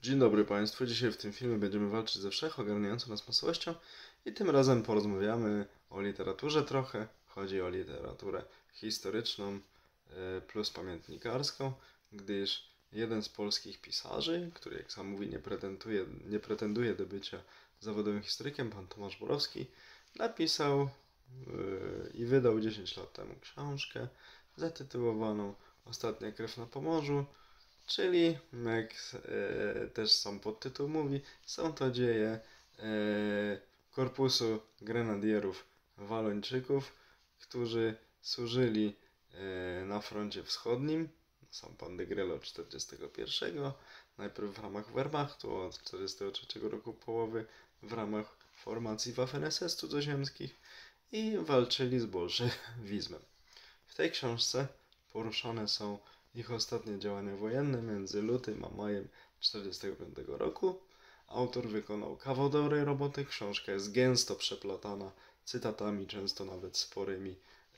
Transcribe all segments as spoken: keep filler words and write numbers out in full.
Dzień dobry Państwu. Dzisiaj w tym filmie będziemy walczyć ze wszechogarniającą nas masowością i tym razem porozmawiamy o literaturze trochę. Chodzi o literaturę historyczną plus pamiętnikarską, gdyż jeden z polskich pisarzy, który jak sam mówi nie pretenduje, nie pretenduje do bycia zawodowym historykiem, pan Tomasz Borowski, napisał yy, i wydał dziesięć lat temu książkę zatytułowaną Ostatnia krew na Pomorzu. Czyli, jak e, też sam podtytuł mówi, są to dzieje e, korpusu grenadierów walończyków, którzy służyli e, na froncie wschodnim, sam pan de Grelle od czterdziestego pierwszego, najpierw w ramach Wehrmachtu, od czterdziestego trzeciego roku połowy w ramach formacji Waffen S S cudzoziemskich i walczyli z bolszewizmem. W tej książce poruszane są ich ostatnie działania wojenne między lutym a majem tysiąc dziewięćset czterdziestego piątego roku. Autor wykonał kawał dobrej roboty. Książka jest gęsto przeplatana cytatami, często nawet sporymi,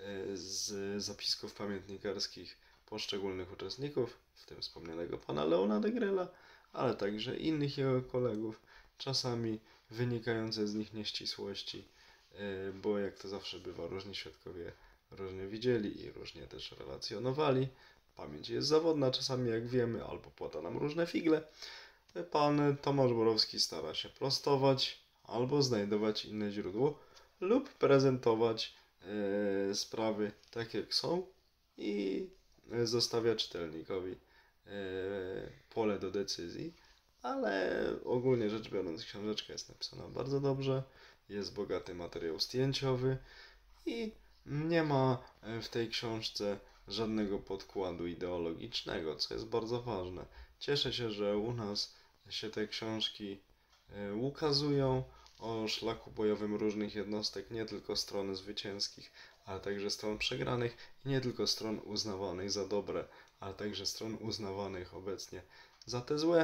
z zapisków pamiętnikarskich poszczególnych uczestników, w tym wspomnianego pana Leona de Grella, ale także innych jego kolegów, czasami wynikające z nich nieścisłości, bo jak to zawsze bywa, różni świadkowie różnie widzieli i różnie też relacjonowali. Pamięć jest zawodna czasami, jak wiemy, albo płata nam różne figle. Pan Tomasz Borowski stara się prostować, albo znajdować inne źródło, lub prezentować e, sprawy tak jak są i zostawia czytelnikowi e, pole do decyzji. Ale ogólnie rzecz biorąc, książeczka jest napisana bardzo dobrze, jest bogaty materiał zdjęciowy i nie ma w tej książce żadnego podkładu ideologicznego, co jest bardzo ważne. Cieszę się, że u nas się te książki ukazują o szlaku bojowym różnych jednostek, nie tylko stron zwycięskich, ale także stron przegranych i nie tylko stron uznawanych za dobre, ale także stron uznawanych obecnie za te złe.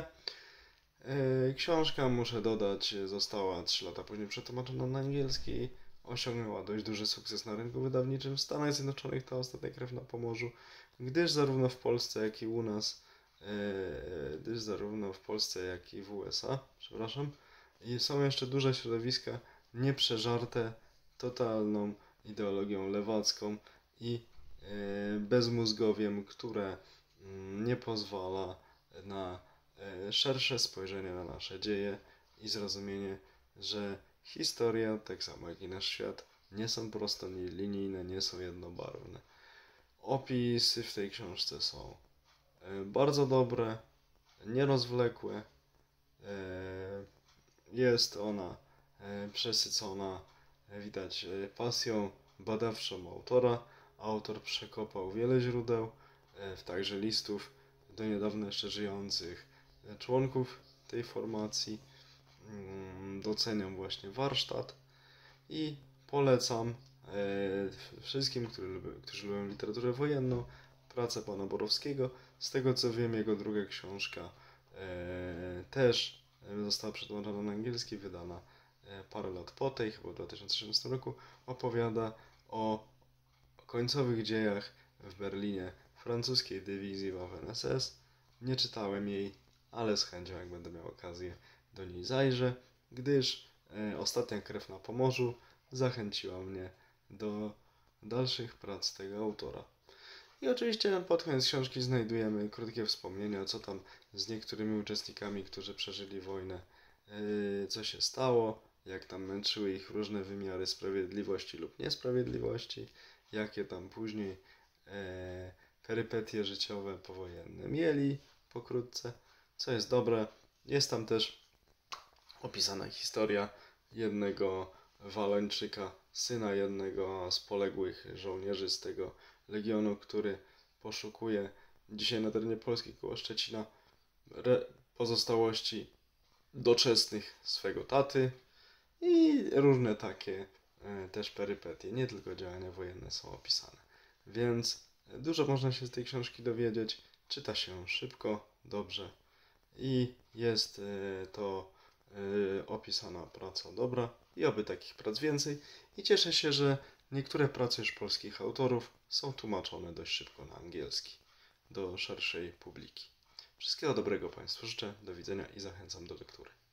Książka, muszę dodać, została trzy lata później przetłumaczona na angielski. Osiągnęła dość duży sukces na rynku wydawniczym w Stanach Zjednoczonych, ta Ostatnia krew na Pomorzu, gdyż zarówno w Polsce, jak i u nas, yy, gdyż zarówno w Polsce, jak i w U S A, przepraszam, i są jeszcze duże środowiska nieprzeżarte totalną ideologią lewacką i yy, bezmózgowiem, które yy, nie pozwala na yy, szersze spojrzenie na nasze dzieje i zrozumienie, że historia, tak samo jak i nasz świat, nie są prostolinijne, nie są jednobarwne. Opisy w tej książce są bardzo dobre, nierozwlekłe. Jest ona przesycona, widać, pasją badawczą autora. Autor przekopał wiele źródeł, także listów do niedawna jeszcze żyjących członków tej formacji. Doceniam właśnie warsztat i polecam e, wszystkim, którzy lubią, którzy lubią literaturę wojenną, pracę pana Borowskiego. Z tego co wiem, jego druga książka e, też została przetłumaczona na angielski, wydana e, parę lat po tej, chyba w dwa tysiące szesnastym roku, opowiada o końcowych dziejach w Berlinie francuskiej dywizji Waffen S S. Nie czytałem jej, ale z chęcią, jak będę miał okazję, do niej zajrzę, gdyż e, Ostatnia krew na Pomorzu zachęciła mnie do dalszych prac tego autora. I oczywiście pod koniec książki znajdujemy krótkie wspomnienia, co tam z niektórymi uczestnikami, którzy przeżyli wojnę, e, co się stało, jak tam męczyły ich różne wymiary sprawiedliwości lub niesprawiedliwości, jakie tam później e, perypetie życiowe powojenne mieli pokrótce, co jest dobre. Jest tam też opisana historia jednego Walończyka, syna jednego z poległych żołnierzy z tego legionu, który poszukuje dzisiaj na terenie Polski koło Szczecina pozostałości doczesnych swego taty i różne takie e, też perypetie, nie tylko działania wojenne są opisane. Więc dużo można się z tej książki dowiedzieć, czyta się szybko, dobrze i jest e, to e, opisana praca dobra i oby takich prac więcej. I cieszę się, że niektóre prace już polskich autorów są tłumaczone dość szybko na angielski do szerszej publiki. Wszystkiego dobrego Państwu życzę, do widzenia i zachęcam do lektury.